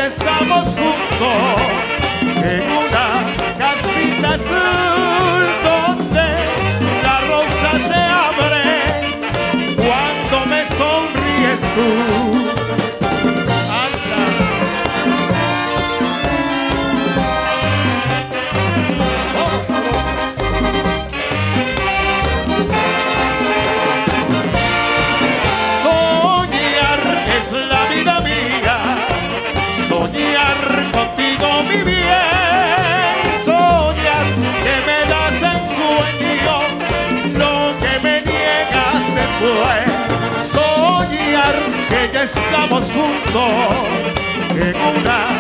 ya estamos juntos en una casita azul donde la rosa se abre cuando me sonríes tú. Contigo mi bien, soñar que me das en sueño lo que me niegas después, soñar que ya estamos juntos en una